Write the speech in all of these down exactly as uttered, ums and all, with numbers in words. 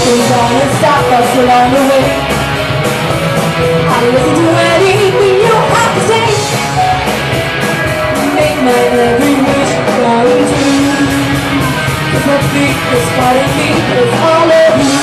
Nothing's gonna stop us along the way. I'll listen to anything you have to say. Make my every wish come true. 'Cause the biggest part of me is all of you.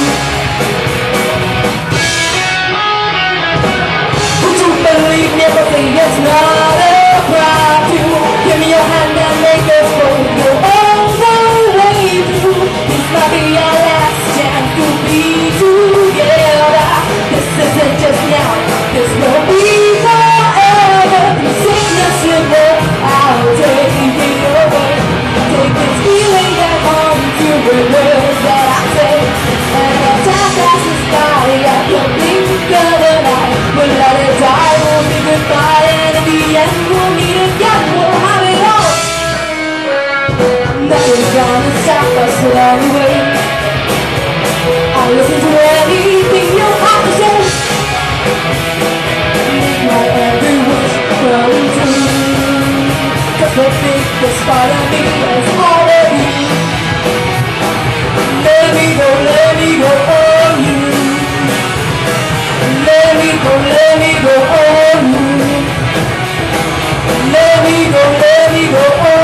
Would you believe me if I say it's not a crime to give me your hand and make us both go all the way through? This might be our last chance to be together. This isn't just now, this will be forever. The sickness and woe, I'll take it away. Take this feeling that haunts you with words that I say. And the time passes by at the blink of an eye. We'll let it die, we'll be goodbye, and in the end we'll meet again, we'll have it all. Nothing's gonna stop us along the way. I'll listen to anything you have to say. Make my every wish come true. 'Cause the biggest part of me is all of you. Let me go, let me go on you. Let me go, let me go on you. Let me go, let me go on you.